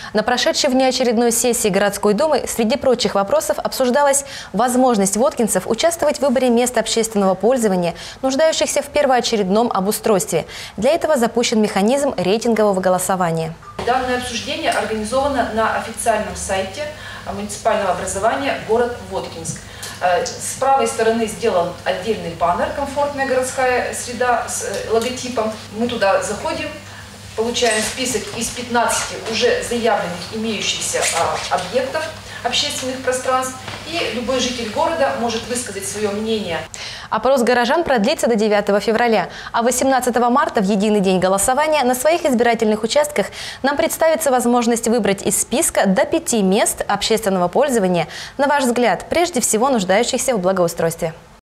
На прошедшей внеочередной сессии городской думы среди прочих вопросов обсуждалась возможность воткинцев участвовать в выборе мест общественного пользования, нуждающихся в первоочередном обустройстве. Для этого запущен механизм рейтингового голосования. Данное обсуждение организовано на официальном сайте муниципального образования город Воткинск. С правой стороны сделан отдельный баннер «Комфортная городская среда» с логотипом. Мы туда заходим, получаем список из 15 уже заявленных имеющихся объектов общественных пространств, и любой житель города может высказать свое мнение. Опрос горожан продлится до 9 февраля, а 18 марта, в единый день голосования, на своих избирательных участках нам представится возможность выбрать из списка до 5 мест общественного пользования, на ваш взгляд, прежде всего нуждающихся в благоустройстве.